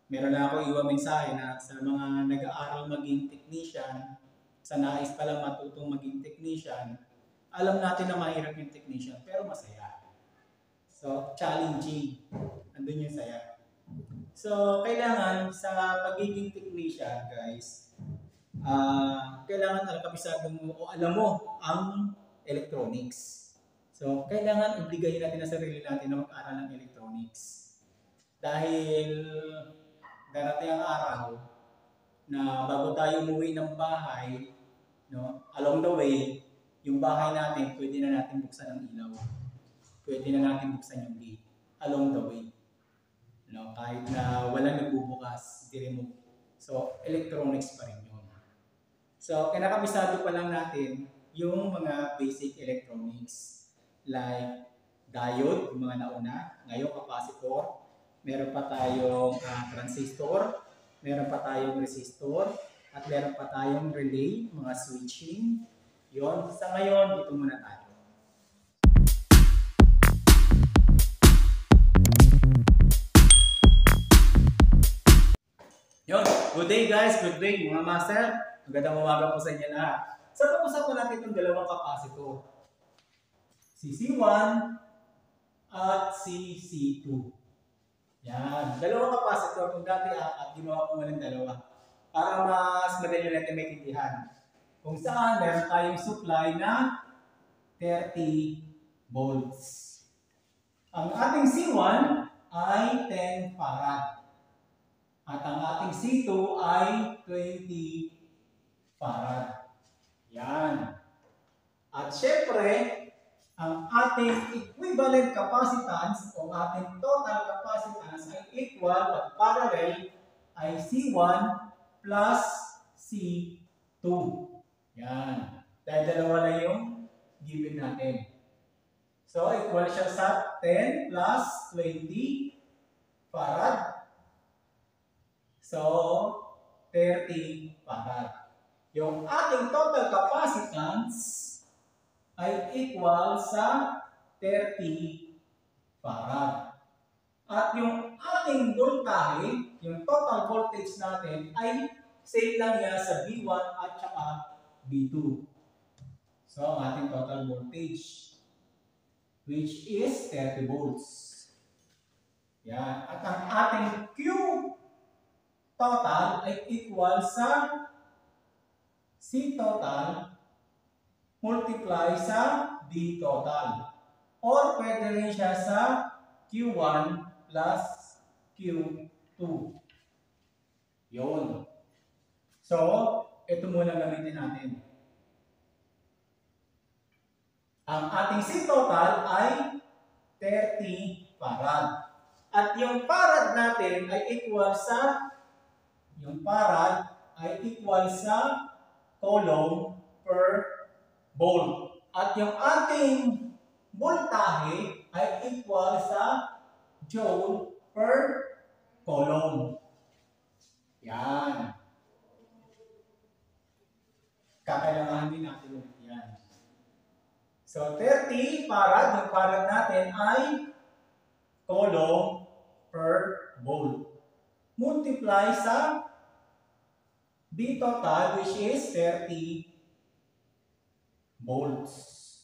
Meron na ako iwan mensahe na sa mga nag-aaral maging technician, sa nais pala matutong maging technician, alam natin na mahirap yung technician, pero masaya. So, challenging. Andun yung saya. So, kailangan sa pagiging technician, guys, kailangan kabisado mo o alam mo ang electronics. So, kailangan obligahin natin na sarili natin na mag-aral ng electronics. Dahil darating ang araw na bago tayo umuwi ng bahay, no, along the way, yung bahay natin, pwede na natin buksan ang ilaw. Pwede na natin buksan yung gate along the way. No, kahit na walang nagbubukas, i-remove. So, electronics pa rin yun. So, kinakabisado pa lang natin yung mga basic electronics like diode, yung mga nauna, ngayon capacitor, meron pa tayong transistor, meron pa tayong resistor, at meron pa tayong relay, mga switching. Yon, sa ngayon, dito muna tayo. Yon, good day guys, good day mga master. Magandang umaga po sa inyo lahat. So, pag-usapan natin itong dalawang capacitor. Si C1 at si C2. Yan, dalawang capacitor. Kung dati at ginawa ko ng dalawa. Para mas madali natin maintindihan. Kung saan meron tayong supply na 30 volts. Ang ating C1 ay 10 farad. At ang ating C2 ay 20 farad. Yan. At syempre, ang ating equivalent capacitance o ating total capacitance ay equal at parallel ay C1 plus C2. Yan. Dahil dalawa na yung given natin. So, equal siya sa 10 plus 20 farad. So, 30 farad. Yung ating total capacitance ay equal sa 30 farad. At yung ating voltahe, yung total voltage natin ay same lang niya sa V1 at saka V2. So, ang ating total voltage, which is 30 volts. Yan. At ang ating Q total ay equal sa C total multiply sa D total. Or pwede rin siya sa Q1 plus Q2. Yun. So, ito muna gamitin natin. Ang ating C total ay 30 farad. At yung farad natin ay equal sa coulomb per volt. At yung ating voltahe ay equal sa joule per coulomb. Yan. Kakailanganin din natin yan. So, 30 farad, yung farad natin ay coulomb per volt. Multiply sa D total, which is 30 volts.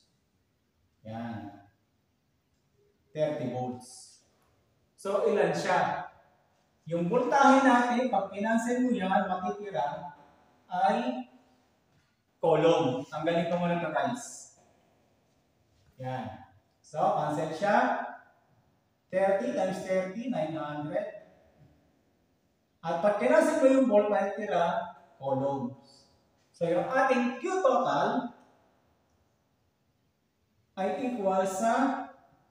Yan. 30 volts. So, ilan siya? Yung voltahe natin, pag pinansin mo yan, makitira ay coulomb. Tanggalin ko muna ito, guys. Yan. So, cancel siya. 30 times 30, 900. At pag kinansin mo yung volt, makitira coulombs. So, yung ating Q total ay equal sa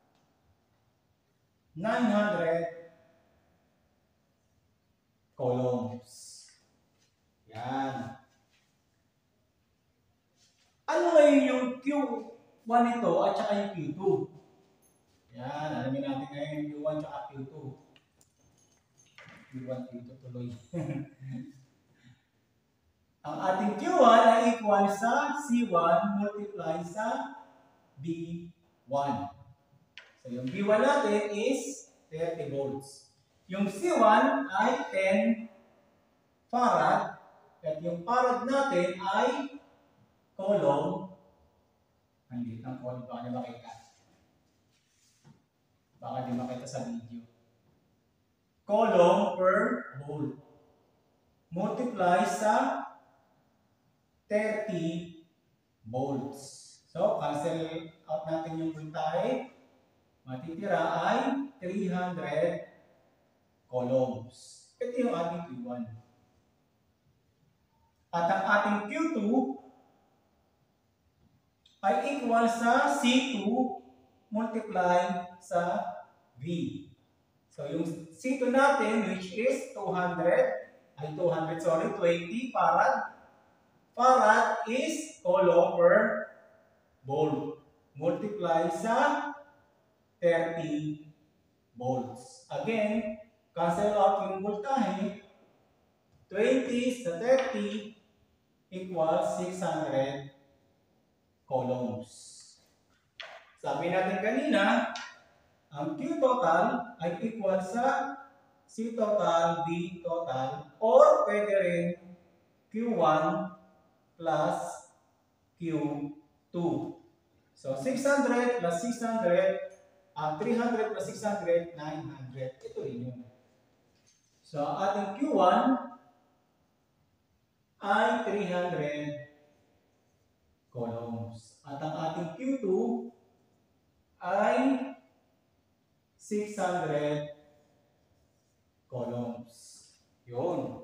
900 coulombs. Yan. Ano ngayon yung Q1 nito at saka yung Q2? Yan. Alamin natin ngayon yung Q1 at saka Q2. Q1, Q2 tuloy. Ang ating Q1 ay equal sa C1 multiply sa B1. So, yung B1 natin is 30 volts. Yung C1 ay 10 farad. At yung farad natin ay coulomb. Ang liit ng coulomb, baka di makita. Baka di makita sa video. Coulomb per volt. Multiply sa 30 volts. So, cancel out natin yung voltahe. Matitira ay 300 coulombs. Ito yung ating Q1. At ang ating Q2 ay equal sa C2 multiply sa V. So, yung C2 natin, which is 20 farad. Farad is coulomb per volt. Multiply sa 30 volts. Again, cancel out yung voltahe. 20 sa 30 equals 600 coulombs. Sabi natin kanina, ang Q total ay equal sa C total, B total, or pwede rin Q1 plus Q2. So, 600 plus 600, 300 plus 600, 900. Ito rin yun. So, ating Q1 ay 300 coulombs. At ang ating Q2 ay 600 coulombs. Yun.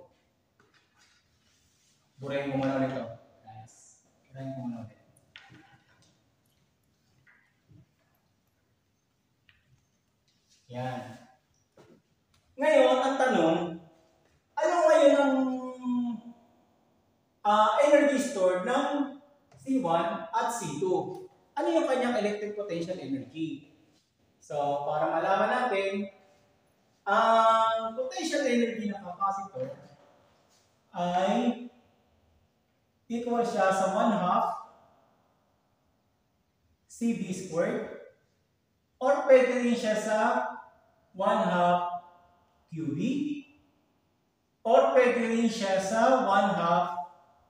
Burahin mo muna ulit ito. Guys, burahin mo muna ulit. Yan. Ngayon, ang tanong, ano ngayon ang energy stored ng C1 at C2? Ano yung kanyang electric potential energy? So, para malaman natin, ang potential energy ng capacitor ay equal siya sa 1/2 CV squared, or pwede rin siya sa 1/2 QB, or pwede rin siya sa 1/2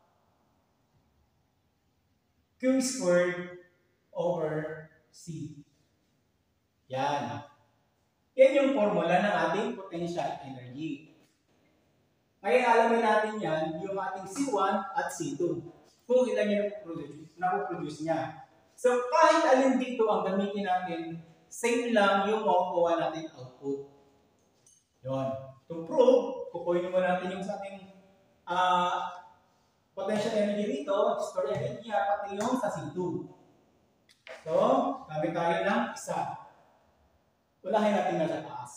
Q squared over C. Yan. Yan yung formula ng ating potential energy. Ngayon alamin natin yan, yung ating C1 at C2. Kung ilan yung napoproduce niya. So kahit alin dito ang gamitin natin, same lang yung makukuha natin output. Yun. To prove, kukunin mo natin yung sa ating potential energy dito, stored energy niya, pati yung sa C2. So, gamit tayo ng isa. Ulahin natin na sa taas.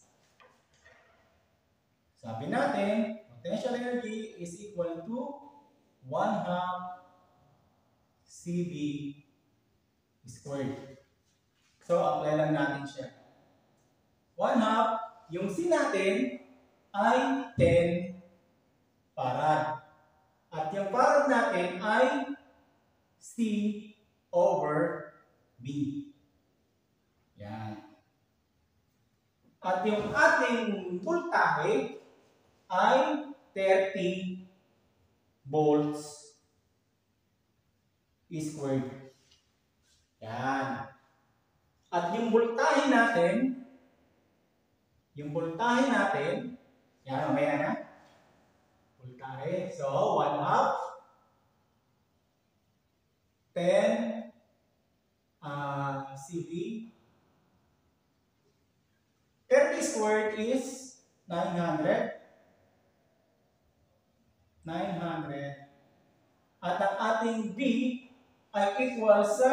Sabi natin, potential energy is equal to 1/2 CV squared. So, apply lang natin siya. 1/2, yung C natin ay 10 farad. At yung farad natin ay C over B. Yan. At yung ating voltahe ay 30 volts squared. Yan. At yung voltahe natin, yan, mamaya na. Voltahe. So, 1/2 10 CV. 30 squared is 900. At ang ating B ay equal sa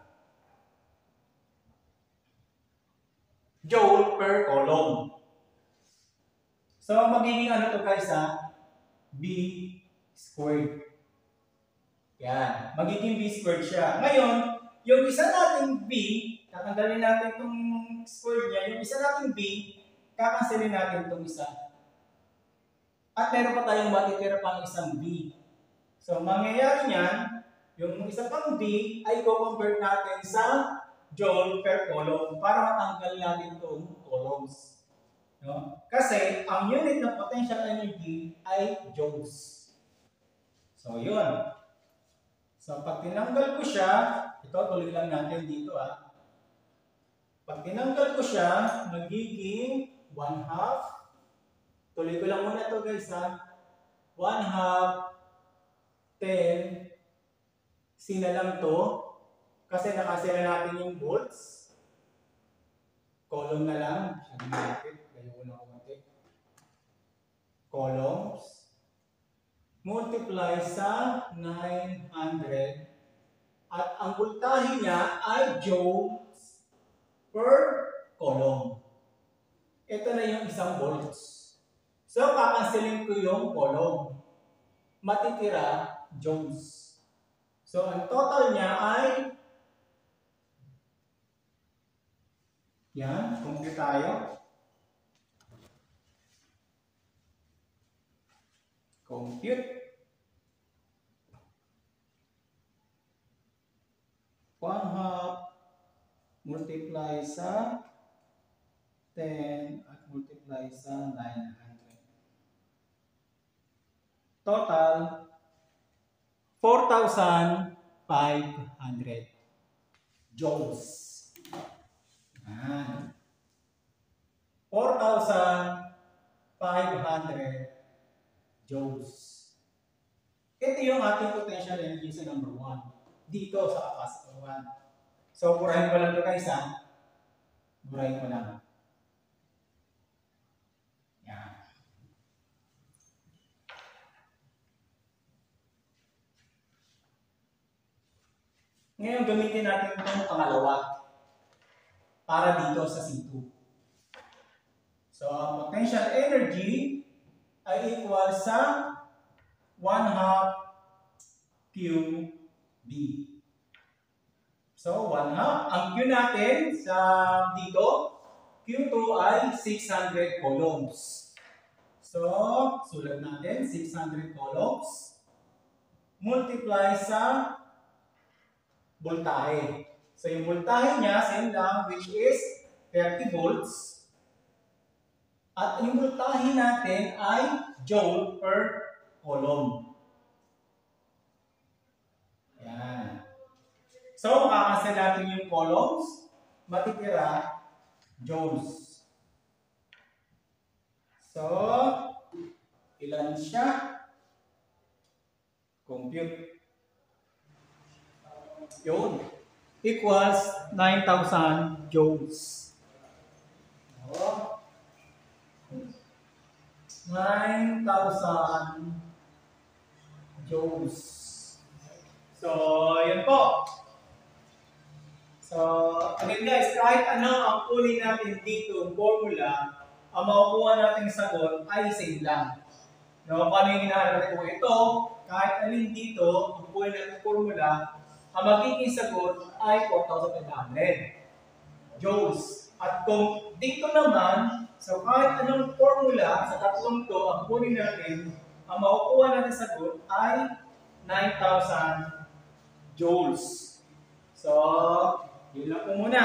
joule per coulomb. So, magiging ano to guys B squared. Yan. Magiging B squared siya. Ngayon, yung isa nating B, tatanggalin natin itong squared niya. Yung isa nating B, kakanselin natin itong isa. At meron pa tayong matitira pang isang B. So, mangyayari niyan, yung isa pang B ay i-convert natin sa joule per coulomb para matanggal natin itong coulombs. No? Kasi ang unit ng potential energy ay joules. So, yun. So, pag tinanggal ko siya, ito tuloy lang natin dito Pag tinanggal ko siya, magiging 1/2. Tuloy ko lang muna to guys 1/2, 10, C na lang to. Kasi nakasira natin yung volts. Column na lang. Siya natin. Kaya ko na kumati. Columns. Multiply sa 900. At ang voltahe niya ay joules per column. Ito na yung isang volts. So, kakancelin ko yung column. Matitira joules. So, ang total niya ay yan, compute tayo. Compute. 1/2 multiply sa 10 at multiply sa 900. Total 4,500 joules. 4,500 joules. Ito yung ating potential energy sa number 1. Dito sa capacitor 1. So, burahin ko lang ito guys Burahin ko lang. Yan. Ngayon, gamitin natin itong pangalawa para dito sa C2. So, ang potential energy ay equal sa 1/2 QB. So, 1/2. Ang Q natin sa dito, Q2 ay 600 coulombs. So, sulat natin, 600 coulombs. Multiply sa voltahe. So, yung voltahe niya, same lang, which is 30 volts. At yung voltahe natin ay joule per coulomb. Yan. So, makakasin natin yung coulombs, matitira joules. So, ilan siya? Compute. Yun. Equals 9,000 joules. 9,000 joules. So, yun po. So, again guys, kahit ano ang kunin natin dito, ang formula, ang makukuha natin sagot ay same lang. No, kung ano yung hinahanap natin kung ito, kahit alin dito, ang kunin natin formula, ang magiging sagot ay 4,500 joules. At kung dito naman, so kahit anong formula sa tatlong to, ang kunin natin, ang makukuha natin sagot ay 9,000 joules. So, yun lang po muna.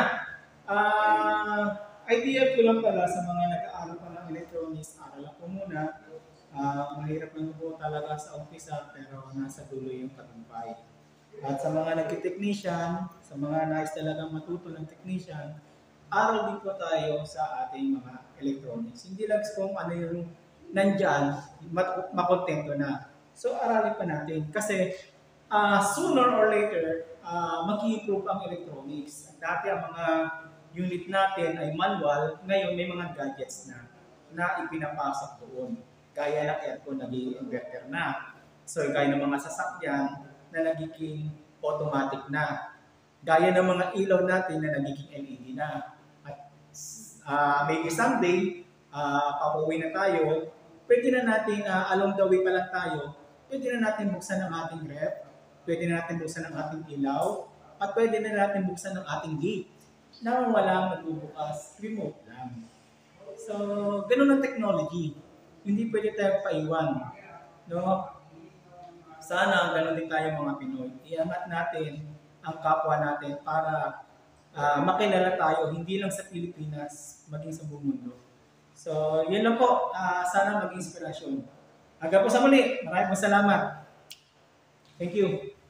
Idea ko lang pala sa mga nag-aaral pa ng electronics, aral lang po muna. Mahirap lang po talaga sa umpisa, pero nasa dulo yung tagumpay. At sa mga nag-technician, sa mga nais talagang matuto ng technician, aral din po tayo sa ating mga electronics. Hindi lang kung ano yung nandyan, makontento na. So, aralin pa natin. Kasi, sooner or later, mag-i-improve ang electronics. Dati ang mga unit natin ay manual, ngayon may mga gadgets na ipinapasok doon. Gaya ng aircon, naging inverter na. So, gaya ng mga sasakyan na nagiging automatic na. Gaya ng mga ilaw natin na nagiging LED na. At maybe someday, pauwi na tayo, pwede na natin, along the way pa lang tayo, pwede na natin buksan ang ating ref, pwede na natin buksan ang ating ilaw, at pwede na natin buksan ang ating gate na walang magbubukas, remote lang. So, ganun ang technology. Hindi pwede tayo paiwan. No? Sana ganun din tayo mga Pinoy. Iangat natin ang kapwa natin para makilala tayo hindi lang sa Pilipinas, maging sa buong mundo. So, yun lang po. Sana maging inspirasyon. Hanggang po sa muli. Maraming salamat. Thank you.